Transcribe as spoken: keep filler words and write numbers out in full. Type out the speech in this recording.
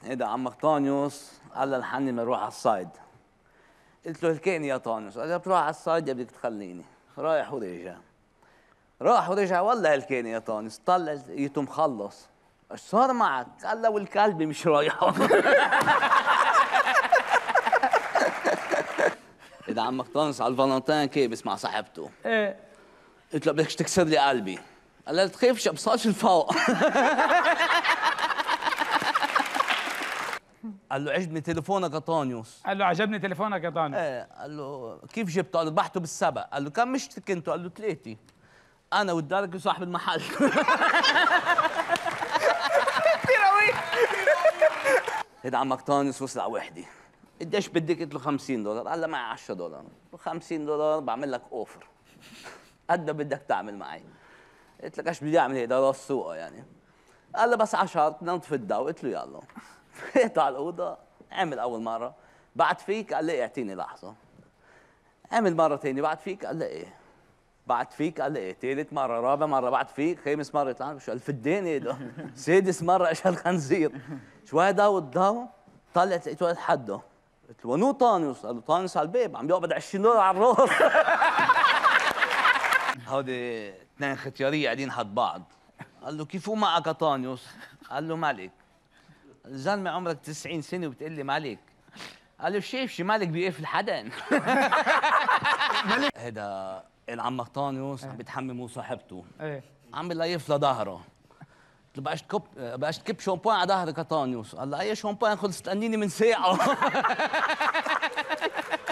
هيدا عمك طانيوس قال لي الحني بنروح على الصيد. قلت له هلكيني يا طانيوس. قال لي بتروح على الصيد يا بدك تخليني. رايح ورجع راح ورجع والله هلكيني يا طانيوس. طلع لقيته مخلص. ايش صار معك؟ قال له والكلب مش رايحه. هيدا عمك طانيوس على الفالنتين كيبس مع صاحبته. ايه قلت له بدك تكسر لي قلبي. قال لي تخافش ابصرش الفوق. قال له عجبني تليفونك يا طانيوس. قال له عجبني تليفونك يا طانيوس. ايه قال له كيف جبته؟ قال له ذبحته بالسبق. قال له كم مشتك انتوا؟ قال له ثلاثة. انا والدرك وصاحب المحل. هيدا عمك طانيوس وصل على وحده. قديش بدك؟ قلت له خمسين دولار. قال له معي عشرة دولار. قلت له خمسين دولار بعمل لك اوفر. قد ما بدك تعمل معي. قلت لك ايش بدي اعمل هيدا راس سوقه يعني. قال لي بس عشرة نطفي الضوء. قلت له يلا. فيت على الاوضه. عمل اول مره. بعد فيك؟ قال لي اعطيني لحظه. عمل مره ثانيه. بعد فيك؟ قال لي ايه. بعد فيك؟ قال لي ايه. ثالث مره، رابع مره بعد فيك، خامس مره يطلع شو الفدان هيدا. سادس مره ايش هالخنزير. شوي ضوء الضوء طلعت لقيت واحد حده. قلت له ونو طانيوس؟ قال له طانيوس على الباب عم بيقبض عشرين دولار على الراس. هودي اثنين ختياريه قاعدين حد بعض. قال له كيف هو معك يا طانيوس؟ قال له مالك. الزلمه عمرك تسعين سنه وبتقول لي مالك. قال له شايف شي مالك بيقفل حدا. هيدا العمك طانيوس عم بيتحمم هو صاحبته. ايه عم بيليف لظهره. قلت له بقاش تكب بقاش تكب شامبوين على ظهرك يا طانيوس. قال له اي شامبوين خلص تأنيني من ساعه.